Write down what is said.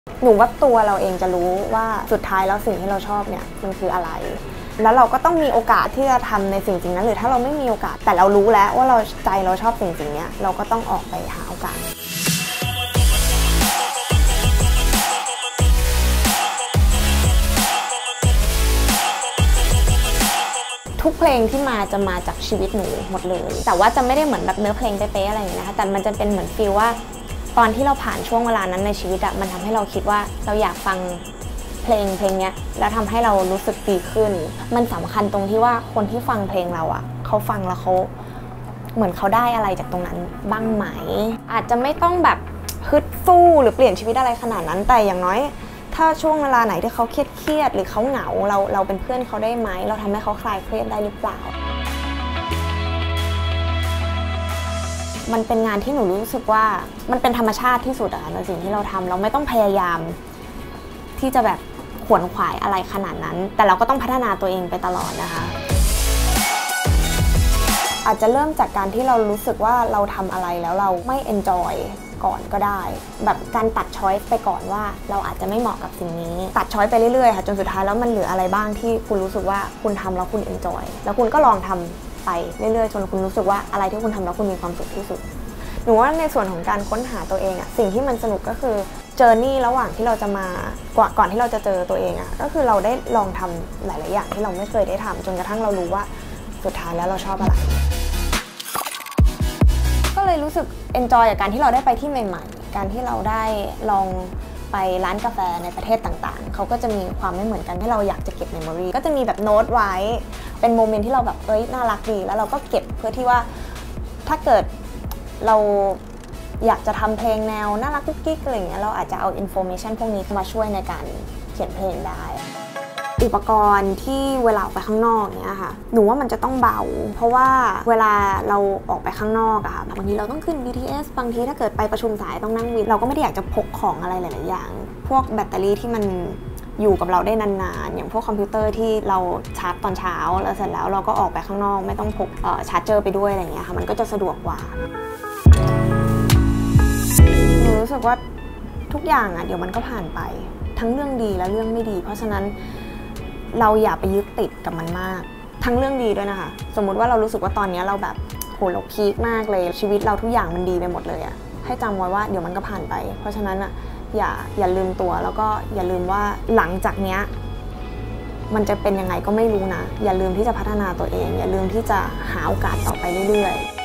หนูว่าตัวเราเองจะรู้ว่าสุดท้ายแล้วสิ่งที่เราชอบเนี่ยมันคืออะไรแล้วเราก็ต้องมีโอกาสที่จะทำในสิ่งนั้นหรือถ้าเราไม่มีโอกาสแต่เรารู้แล้วว่าเราใจเราชอบสิ่งนี้เราก็ต้องออกไปหาโอกาสทุกเพลงที่จะมาจากชีวิตหนูหมดเลยแต่ว่าจะไม่ได้เหมือนแบบเนื้อเพลงเป๊ะๆอะไรอย่างเงี้ยนะคะแต่มันจะเป็นเหมือนฟีลว่าตอนที่เราผ่านช่วงเวลานั้นในชีวิตอะมันทำให้เราคิดว่าเราอยากฟังเพลงนี้แล้วทำให้เรารู้สึกดีขึ้นมันสำคัญตรงที่ว่าคนที่ฟังเพลงเราอะเขาฟังแล้วเขาเหมือนเขาได้อะไรจากตรงนั้นบ้างไหมอาจจะไม่ต้องแบบฮึดสู้หรือเปลี่ยนชีวิตอะไรขนาดนั้นแต่อย่างน้อยถ้าช่วงเวลาไหนที่เขาเครียดหรือเขาเหงาเราเป็นเพื่อนเขาได้ไหมเราทำให้เขาคลายเครียดได้หรือเปล่ามันเป็นงานที่หนูรู้สึกว่ามันเป็นธรรมชาติที่สุดอะในสิ่งที่เราทำเราไม่ต้องพยายามที่จะแบบขวนขวายอะไรขนาดนั้นแต่เราก็ต้องพัฒนาตัวเองไปตลอดนะคะอาจจะเริ่มจากการที่เรารู้สึกว่าเราทำอะไรแล้วเราไม่เอนจอยก่อนก็ได้แบบการตัดช้อยส์ไปก่อนว่าเราอาจจะไม่เหมาะกับสิ่งนี้ตัดช้อยส์ไปเรื่อยๆค่ะจนสุดท้ายแล้วมันเหลืออะไรบ้างที่คุณรู้สึกว่าคุณทำแล้วคุณเอนจอยแล้วคุณก็ลองทำไปเรื่อยๆจนคุณรู้สึกว่าอะไรที่คุณทำแล้วคุณมีความสุขที่สุดหนูว่าในส่วนของการค้นหาตัวเองอะสิ่งที่มันสนุกก็คือเจอร์นี่ระหว่างที่เราจะมาก่อนที่เราจะเจอตัวเองอะก็คือเราได้ลองทำหลายๆอย่างที่เราไม่เคยได้ทำจนกระทั่งเรารู้ว่าสุดท้ายแล้วเราชอบอะไรก็เลยรู้สึกเอนจอยกับการที่เราได้ไปที่ใหม่ๆการที่เราได้ลองไปร้านกาแฟในประเทศต่างๆเขาก็จะมีความไม่เหมือนกันที่เราอยากจะเก็บเมมโมรีก็จะมีแบบโน้ตไว้เป็นโมเมนต์ที่เราแบบน่ารักดีแล้วเราก็เก็บเพื่อที่ว่าถ้าเกิดเราอยากจะทำเพลงแนวน่ารักกุ๊กกิ๊กอะไรอย่างเงี้ยเราอาจจะเอาอินโฟเมชันพวกนี้มาช่วยในการเขียนเพลงได้อุปกรณ์ที่เวลาออกไปข้างนอกเนี้ยค่ะหนูว่ามันจะต้องเบาเพราะว่าเวลาเราออกไปข้างนอกอะค่ะบางทีเราต้องขึ้น BTS บางทีถ้าเกิดไปประชุมสายต้องนั่งวินเราก็ไม่ได้อยากจะพกของอะไรหลายๆอย่างพวกแบตเตอรี่ที่มันอยู่กับเราได้นานๆอย่างพวกคอมพิวเตอร์ที่เราชาร์จตอนเช้าแล้วเสร็จแล้วเราก็ออกไปข้างนอกไม่ต้องพกชาร์จเจอร์ไปด้วยอะไรอย่างเงี้ยค่ะมันก็จะสะดวกกว่าหนูรู้สึกว่าทุกอย่างอะเดี๋ยวมันก็ผ่านไปทั้งเรื่องดีและเรื่องไม่ดีเพราะฉะนั้นเราอย่าไปยึดติดกับมันมากทั้งเรื่องดีด้วยนะคะสมมุติว่าเรารู้สึกว่าตอนนี้เราแบบโหเราพีคมากเลยชีวิตเราทุกอย่างมันดีไปหมดเลยอะให้จำไว้ว่าเดี๋ยวมันก็ผ่านไปเพราะฉะนั้นอะอย่าลืมตัวแล้วก็อย่าลืมว่าหลังจากเนี้ยมันจะเป็นยังไงก็ไม่รู้นะอย่าลืมที่จะพัฒนาตัวเองอย่าลืมที่จะหาโอกาสต่อไปเรื่อยๆ